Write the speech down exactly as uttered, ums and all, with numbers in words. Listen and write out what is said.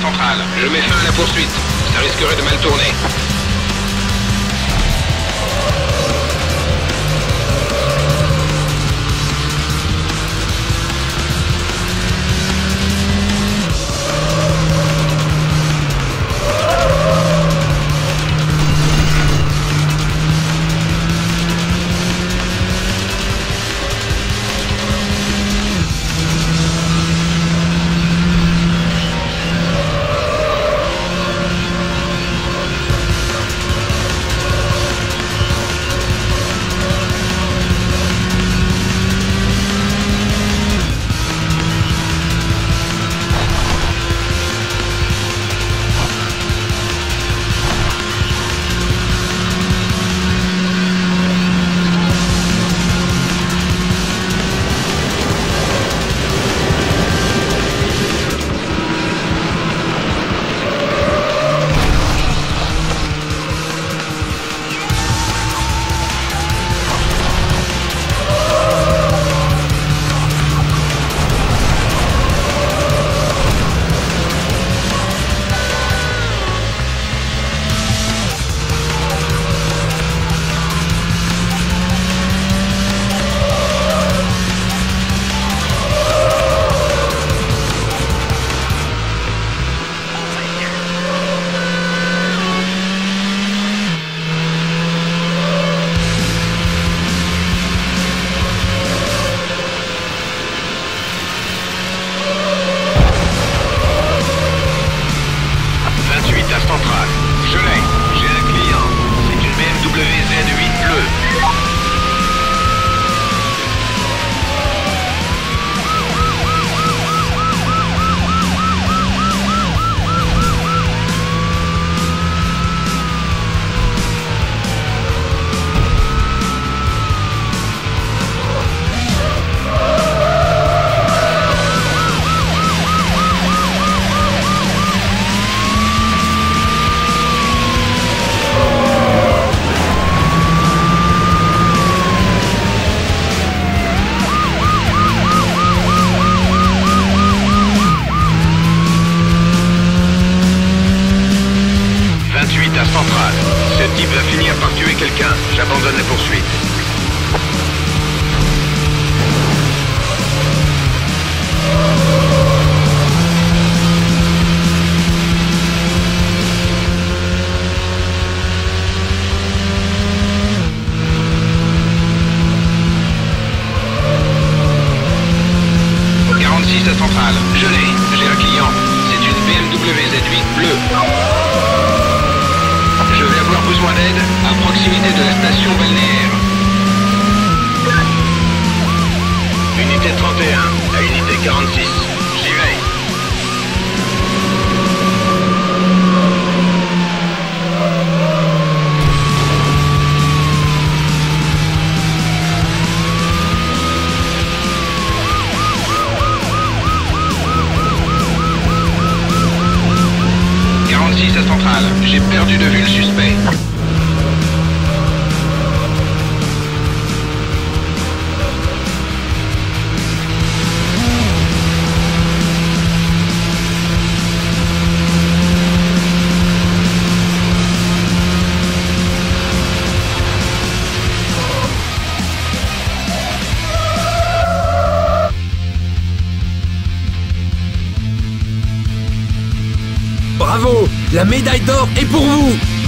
centrale. Je mets fin à la poursuite. Ça risquerait de mal tourner. Centrale. Ce type va finir par tuer quelqu'un. J'abandonne la poursuite. quarante-six à Centrale. Je l'ai. J'ai un client. C'est une B M W Z huit bleue. Je vais avoir besoin d'aide à proximité de la station balnéaire. Unité trente et un à unité quarante-six. J'y vais. quarante-six à Centrale. J'ai perdu de vue le suspect. Bravo! La médaille d'or est pour vous!